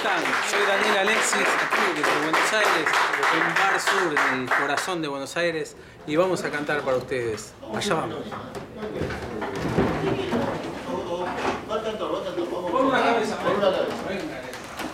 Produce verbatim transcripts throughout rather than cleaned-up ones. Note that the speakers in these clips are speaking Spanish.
están? Soy Daniel Alexis, aquí desde Buenos Aires, en Bar Sur, en el corazón de Buenos Aires, y vamos a cantar para ustedes. Allá vamos. Por una cabeza, por una cabeza. Venga.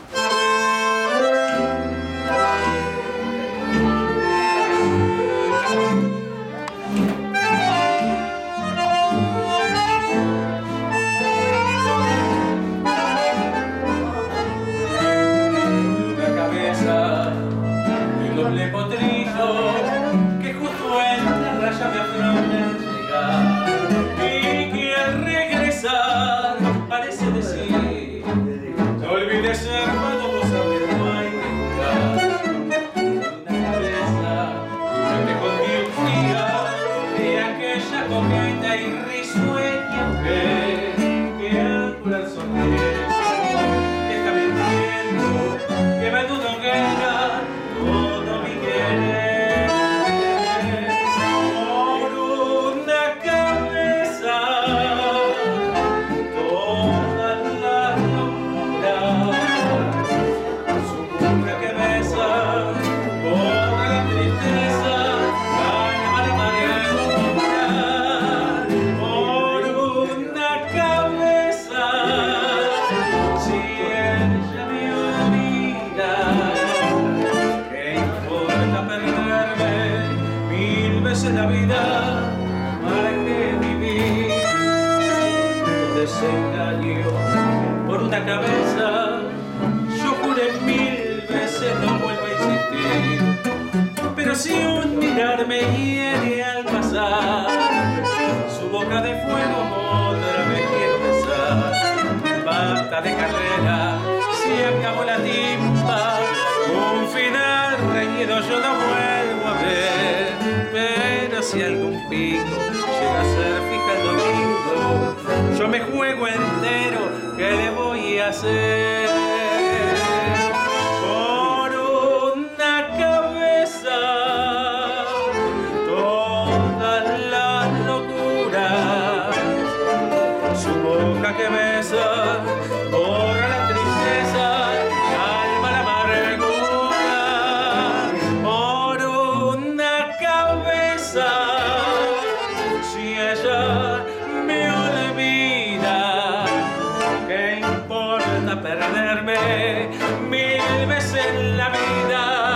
Doble potrillo que justo en la raya me afronta llegar y que al regresar parece decir no olvides hermano, vos sabés no hay que buscar una cabeza que te escondí un día de aquella coqueta y risueña mujer que al curar sonríe que está mintiendo que me dudo que era todo mi querer por una cabeza toda la locura su boca que besa por la tristeza calma la amargura por una cabeza si ella me olvida perderme mil veces la vida para que vivir desengaño por una cabeza yo juré mil veces no vuelvo a insistir pero si un mirar me hiere al pasar su boca de fuego otra vez quiero besar basta de carrera se acabó la timba un final reñido yo no vuelvo a ver pero si algún pico llega a ser fija el domingo yo me juego entero ¿qué le voy a hacer? Por una cabeza toda la locura su boca que besa borra la tristeza calma la amargura por una cabeza si ella me olvida ¿qué importa perderme mil veces en la vida?